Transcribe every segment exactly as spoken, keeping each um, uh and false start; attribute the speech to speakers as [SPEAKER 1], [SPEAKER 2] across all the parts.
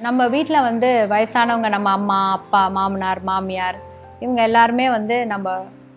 [SPEAKER 1] நம்ம வீட்டில் வந்து வயசானவங்க நம்ம அம்மா அப்பா மாமனார் மாமியார் இவங்க எல்லாருமே வந்து நம்ம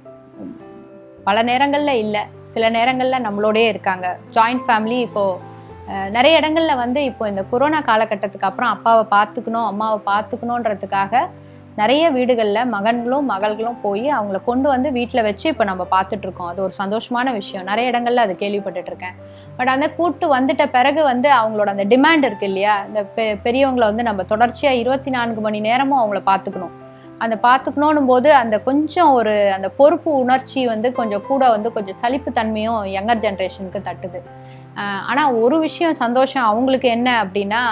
[SPEAKER 1] பல நேரங்களில் இல்லை சில நேரங்களில் நம்மளோடே இருக்காங்க. ஜாயிண்ட் ஃபேமிலி இப்போது நிறைய இடங்களில் வந்து இப்போ இந்த கொரோனா காலகட்டத்துக்கு அப்புறம் அப்பாவை பார்த்துக்கணும் அம்மாவை பார்த்துக்கணுன்றதுக்காக நிறைய வீடுகளில் மகன்களும் மகள்களும் போய் அவங்கள கொண்டு வந்து வீட்டில் வச்சு இப்போ நம்ம பார்த்துட்ருக்கோம். அது ஒரு சந்தோஷமான விஷயம். நிறைய இடங்களில் அது கேள்விப்பட்டுட்ருக்கேன். பட் அந்த கூட்டு வந்துட்ட பிறகு வந்து அவங்களோட அந்த டிமாண்ட் இருக்குது இல்லையா, இந்த பெ பெரியவங்களை வந்து நம்ம தொடர்ச்சியாக இருபத்தி நான்கு மணி நேரமும் அவங்கள பார்த்துக்கணும். அந்த பார்த்துக்கணும் போது அந்த கொஞ்சம் ஒரு அந்த பொறுப்பு உணர்ச்சி வந்து கொஞ்சம் கூட வந்து கொஞ்சம் சலிப்பு தன்மையும் யங்கர் ஜென்ரேஷனுக்கு தட்டுது. ஆனால் ஒரு விஷயம் சந்தோஷம் அவங்களுக்கு என்ன அப்படின்னா,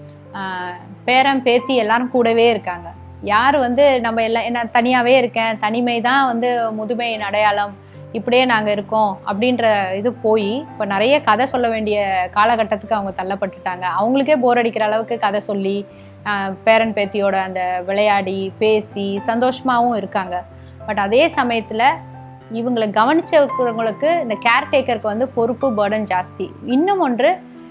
[SPEAKER 1] பேரன் பேத்தி எல்லாரும் கூடவே இருக்காங்க. யார் வந்து நம்ம எல்லாம் என்ன தனியாகவே இருக்கேன், தனிமை தான் வந்து முதுமையின் அடையாளம், இப்படியே நாங்கள் இருக்கோம் அப்படின்ற இது போய் இப்போ நிறைய கதை சொல்ல வேண்டிய காலகட்டத்துக்கு அவங்க தள்ளப்பட்டுட்டாங்க. அவங்களுக்கே போர் அடிக்கிற அளவுக்கு கதை சொல்லி பேரன் பேத்தியோட அந்த விளையாடி பேசி சந்தோஷமாகவும் இருக்காங்க. பட் அதே சமயத்தில் இவங்களை கவனிச்சவங்களுக்கு இந்த கேர்டேக்கருக்கு வந்து பொறுப்பு பர்டன் ஜாஸ்தி. இன்னும் ஒன்று,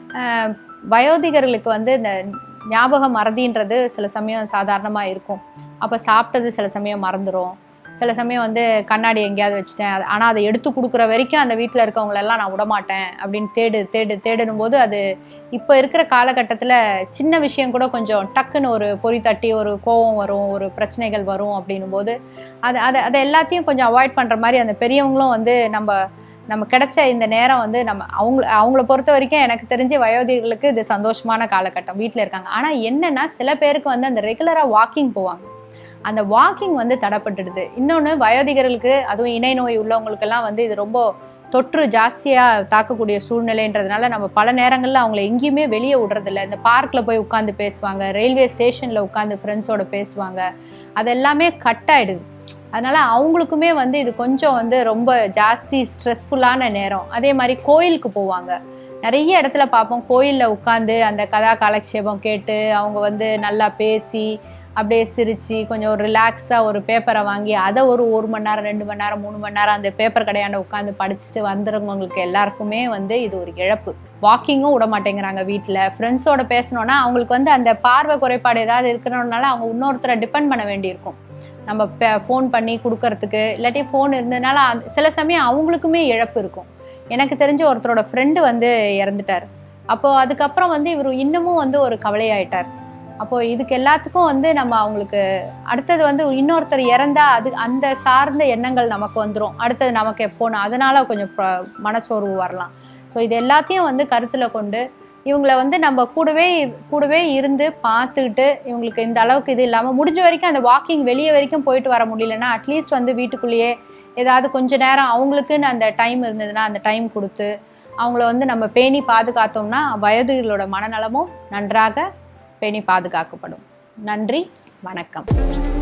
[SPEAKER 1] வயோதிகர்களுக்கு வந்து இந்த ஞாபக மறதின்றது சில சமயம் சாதாரணமாக இருக்கும். அப்போ சாப்பிட்டது சில சமயம் மறந்துடும். சில சமயம் வந்து கண்ணாடி எங்கேயாவது வச்சுட்டேன், ஆனால் அதை எடுத்து கொடுக்குற வரைக்கும் அந்த வீட்டில் இருக்கவங்களெல்லாம் நான் விடமாட்டேன் அப்படின்னு தேடு தேடு தேடணும் போது அது இப்போ இருக்கிற காலகட்டத்தில் சின்ன விஷயம் கூட கொஞ்சம் டக்குன்னு ஒரு பொறி தட்டி ஒரு கோவம் வரும், ஒரு பிரச்சனைகள் வரும் அப்படின்னும் போது அது அதை அதை எல்லாத்தையும் கொஞ்சம் அவாய்ட் பண்ணுற மாதிரி அந்த பெரியவங்களும் வந்து நம்ம நம்ம கிடைச்ச இந்த நேரம் வந்து நம்ம அவங்க அவங்கள பொறுத்த வரைக்கும் எனக்கு தெரிஞ்ச வயோதிகளுக்கு இது சந்தோஷமான காலகட்டம், வீட்டில் இருக்காங்க. ஆனால் என்னென்னா சில பேருக்கு வந்து அந்த ரெகுலராக வாக்கிங் போவாங்க, அந்த வாக்கிங் வந்து தடைப்பட்டுடுது. இன்னொன்று, வயோதிகர்களுக்கு அதுவும் இணை நோய் உள்ளவங்களுக்கெல்லாம் வந்து இது ரொம்ப தொற்று ஜாஸ்தியாக தாக்கக்கூடிய சூழ்நிலைன்றதுனால நம்ம பல நேரங்களில் அவங்கள எங்கேயுமே வெளியே விடுறதில்ல. இந்த பார்க்கில் போய் உட்காந்து பேசுவாங்க, ரயில்வே ஸ்டேஷனில் உட்காந்து ஃப்ரெண்ட்ஸோட பேசுவாங்க, அது எல்லாமே கட் ஆகிடுது. அதனால் அவங்களுக்குமே வந்து இது கொஞ்சம் வந்து ரொம்ப ஜாஸ்தி ஸ்ட்ரெஸ்ஃபுல்லான நேரம். அதே மாதிரி கோயிலுக்கு போவாங்க, நிறைய இடத்துல பார்ப்போம் கோயிலில் உட்காந்து அந்த கதா காலக்ஷேபம் கேட்டு அவங்க வந்து நல்லா பேசி அப்படியே சிரித்து கொஞ்சம் ஒரு ரிலாக்ஸ்டாக ஒரு பேப்பரை வாங்கி அதை ஒரு ஒரு மணி நேரம் ரெண்டு மணி நேரம் மூணு மணி நேரம் அந்த பேப்பர் கடையாண்ட உட்காந்து படிச்சுட்டு வந்துடுறவங்களுக்கு எல்லாருக்குமே வந்து இது ஒரு இழப்பு. வாக்கிங்கும் விட மாட்டேங்கிறாங்க. வீட்டில் ஃப்ரெண்ட்ஸோட பேசணுன்னா அவங்களுக்கு வந்து அந்த பார்வை குறைபாடு ஏதாவது இருக்கிறனால அவங்க இன்னொருத்தரை டிபெண்ட் பண்ண வேண்டியிருக்கும். நம்ம ஃபோன் பண்ணி கொடுக்கறதுக்கு, இல்லாட்டி ஃபோன் இருந்ததுனால சில சமயம் அவங்களுக்குமே இழப்பு இருக்கும். எனக்கு தெரிஞ்ச ஒருத்தரோட ஃப்ரெண்டு வந்து இறந்துட்டார். அப்போது அதுக்கப்புறம் வந்து இவர் இன்னமும் வந்து ஒரு கவலையாயிட்டார். அப்போது இதுக்கு எல்லாத்துக்கும் வந்து நம்ம அவங்களுக்கு அடுத்தது வந்து இன்னொருத்தர் இறந்தா அது அந்த சார்ந்த எண்ணங்கள் நமக்கு வந்துடும். அடுத்தது நமக்கு எப்போன்னு அதனால் கொஞ்சம் மனசோர்வு வரலாம். ஸோ இது எல்லாத்தையும் வந்து கருத்தில் கொண்டு இவங்களை வந்து நம்ம கூடவே கூடவே இருந்து பார்த்துக்கிட்டு இவங்களுக்கு இந்த அளவுக்கு இது இல்லாமல் முடிஞ்ச வரைக்கும் அந்த வாக்கிங் வெளியே வரைக்கும் போயிட்டு வர முடியலன்னா அட்லீஸ்ட் வந்து வீட்டுக்குள்ளேயே ஏதாவது கொஞ்சம் நேரம் அவங்களுக்குன்னு அந்த டைம் இருந்ததுன்னா அந்த டைம் கொடுத்து அவங்கள வந்து நம்ம பேணி பாதுகாத்தோம்னா வயதுகளோட மனநலமும் நன்றாக பேணி பாதுகாக்கப்படும். நன்றி, வணக்கம்.